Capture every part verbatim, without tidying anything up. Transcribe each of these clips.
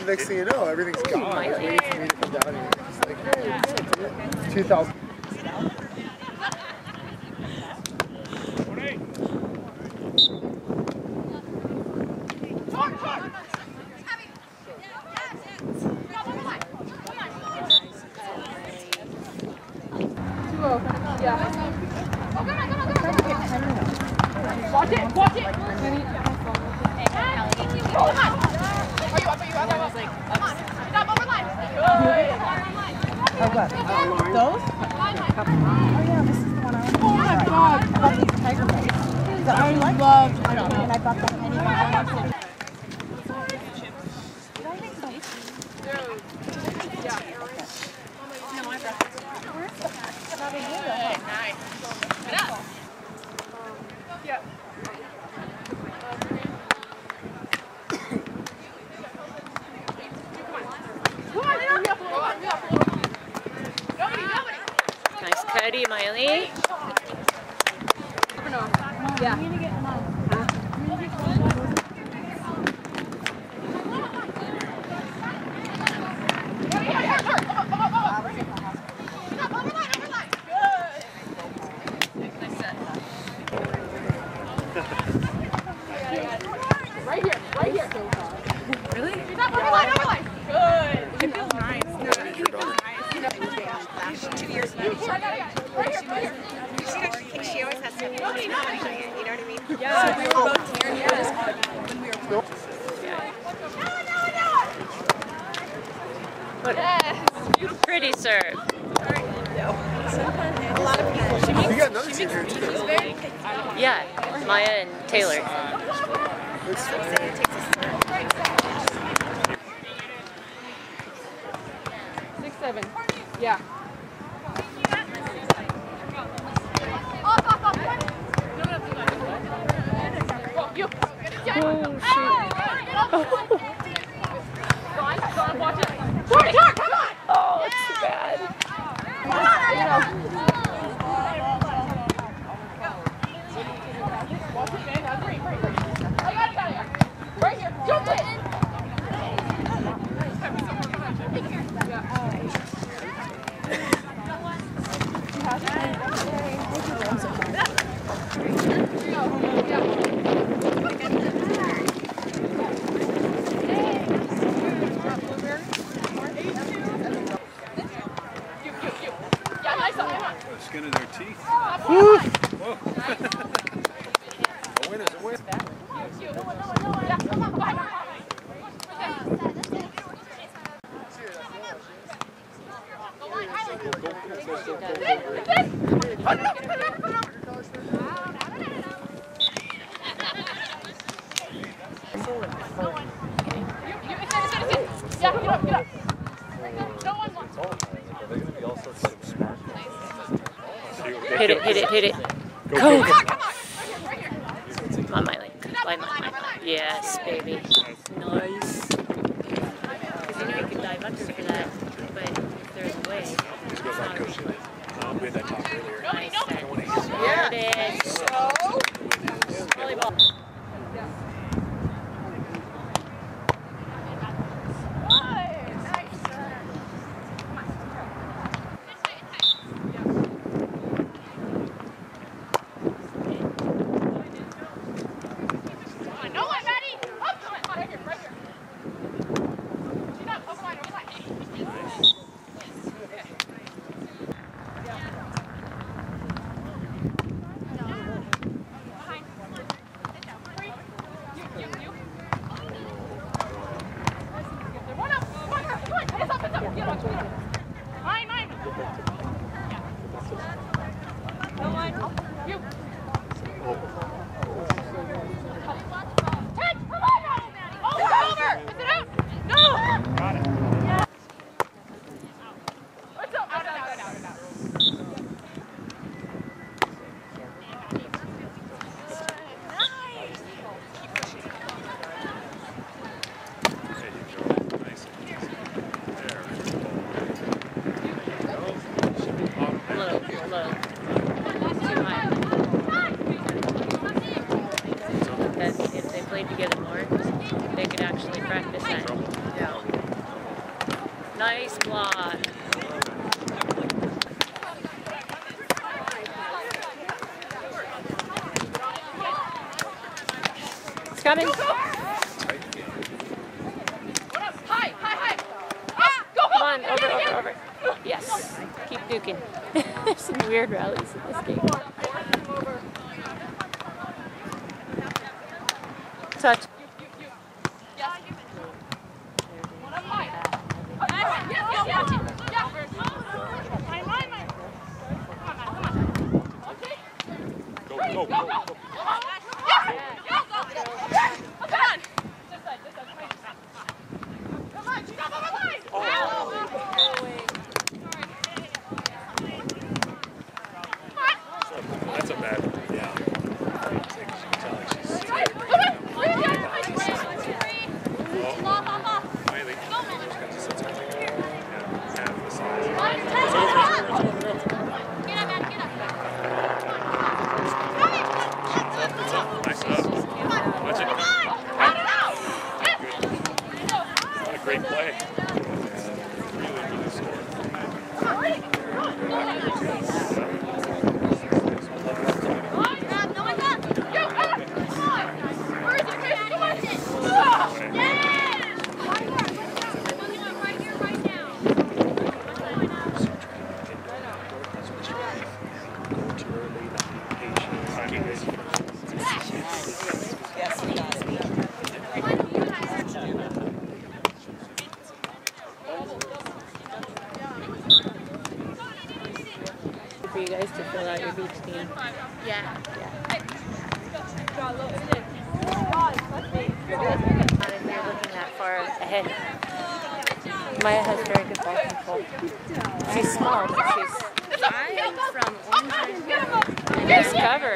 next thing you know, everything's gone. Maile. Waiting for me to come down here. It's like, hey, two thousand. Yeah. Watch it, watch it! Hey, Kylee. Oh, come on! Are you up? Are you up? I was like, come on. Stop over line. Good. Oh, what? Those? Oh, yeah, this is the one I want. Oh, my God. I bought these tiger bites. So I like love I don't know. And I bought the penny one. Did I make sense? Yeah. No, I brought this. Where's the not in here? Nice. Get up. Yeah. Nice cutty, Maile. Yeah. Right here, right here. Really? Overline, overline. Good. It feels nice. Two years ago. Right here, right here. She, she always has to be nobody, nobody, you know what I mean? Yeah. So we were both here when we were What? Pretty serve. a lot of people. She You got another team here, too. Yeah, Maya and Taylor. Six, seven. Yeah. You. Oh, Watch it. Come on. oh, it's too bad. Watch it, man. That's great, great, great. I got it, got it. Right here. Jump it. Skin of their teeth. Woo! Whoa. A win is a win. Yeah, get up, get up. No one wants to. Hit it, hit it, hit it. Go! Come on, come Come on, Maile. Line, line, line, line. Yes, baby. Nice. Because you know you could dive under for that, but if there's a way. Just goes like Coach. Um, we had that talk earlier. Nice. Yeah. There it is. Volleyball. Low, low. Too high. coming. Hi, hi, hi. Ah, go, go. Come on, over, over, over. Yes. Keep duking. There's some weird rallies in this game. Touch. Go, go, go, go. That's a bad one. Yeah. You can tell like she's scared. Maile. Yeah, half the size. It's over, it's over, it's over. It's up, nice up. Watch it. What a great play. Really, really scored. For you guys to fill out your beach team. Yeah. Not if you're looking that far ahead. Maya has very good ball control. She's small, but she's I'm from Orange. nice cover.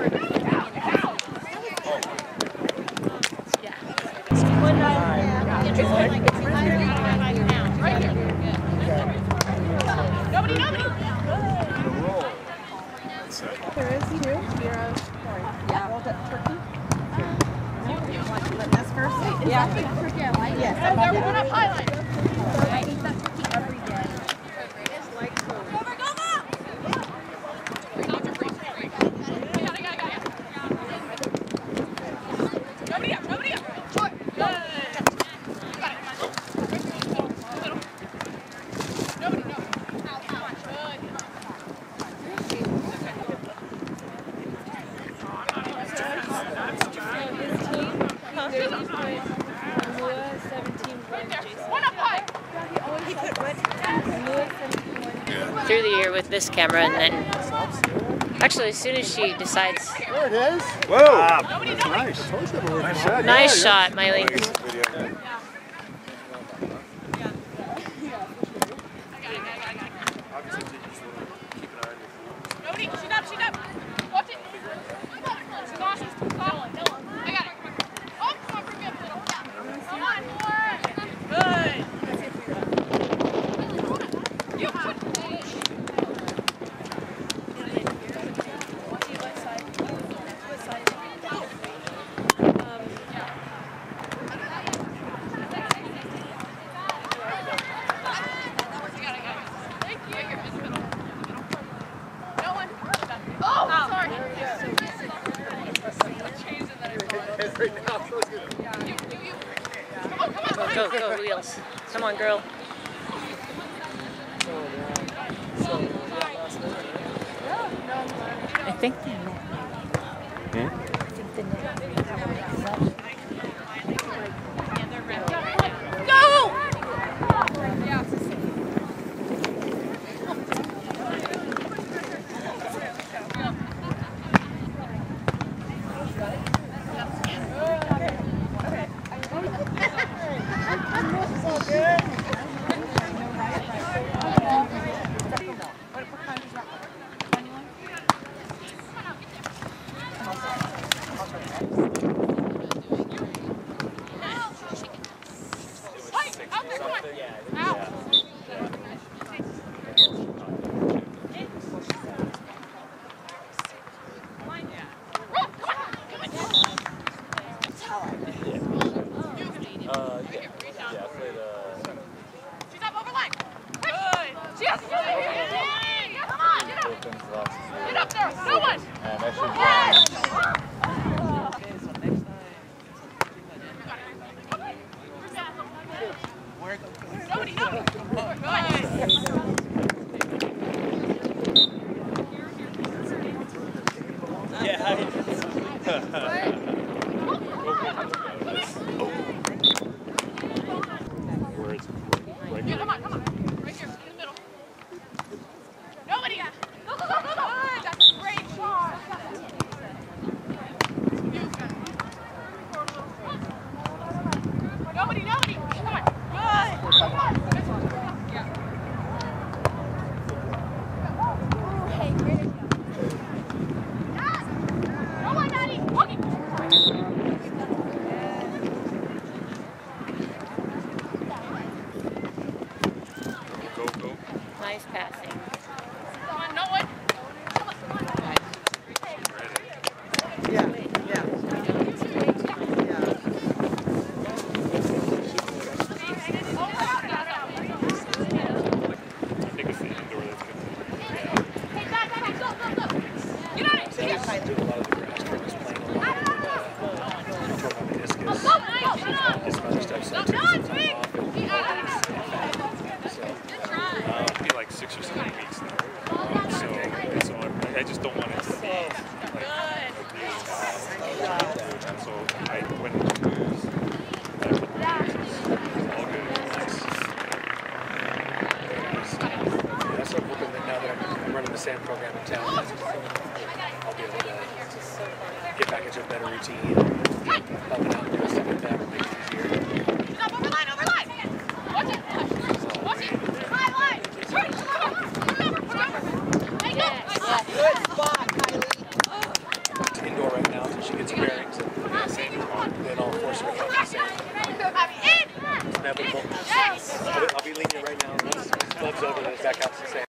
Nobody, nobody. There is two. Zero. Yeah. Rolled up turkey. You want to let us first? Yeah. Turkey, I like. Yes. Oh, they're one up highlight. I eat that turkey every day. Over, go, go. Nobody up, nobody up. Short. Go. Nobody, no. One up high. Through the year with this camera, and then actually as soon as she decides. There it is. Whoa! That's nice. Nice shot. Nice shot, Maile. Nobody, she's up, she's up. Watch it. She's on. She's on. I got it. Oh, come on, bring me up a little. Come on, more. Good. You. Oh, sorry. Go, go, wheels. Come on, girl. I think the net. Hmm? I think the net. Go! Where it's right Yeah, come on, come on. Right here, in the middle. Nobody got. Go, go, go, go, go. That's a great shot. Nobody, nobody. Come on. Good. Come on. Yeah. Hey, great. Come on, Daddy. Okay. Go, go. Nice passing. Come on, no one. Come on, come on. Yeah, yeah. I think it's the indoor that's good. Hey, back, back, back. Go, go, go. Get on it. So Get I it. do a lot of the grass trainers playing a lot with uh, from my meniscus, Go, nice. Get on. and some other stuff. So I No, took no, some it's time me. off. And, Get on it. so, Good try. Uh, it'll be like six or seven weeks now. Um, so, so I, I just don't want it to be like, so I when I put the years, it's all good. yeah, I started working with now that I'm, I'm running the sand program in town. I'll be able to get back into a better routine, helping out and stuff like that will make it easier. Stop, overline, overline. Watch it. Watch it. High line. Turn. Come over. Come over. Come over. Hey, go. Good spot, Kylee. It's indoor right now until she gets her bearings, and then I'll force her to come to the sand. In. It's inevitable. Yes. I'll be, I'll be leaning right